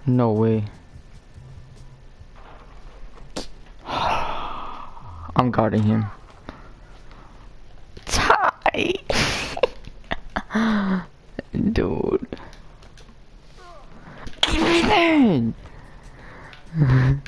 No way. I'm guarding him. Ty! Dude. Give me that!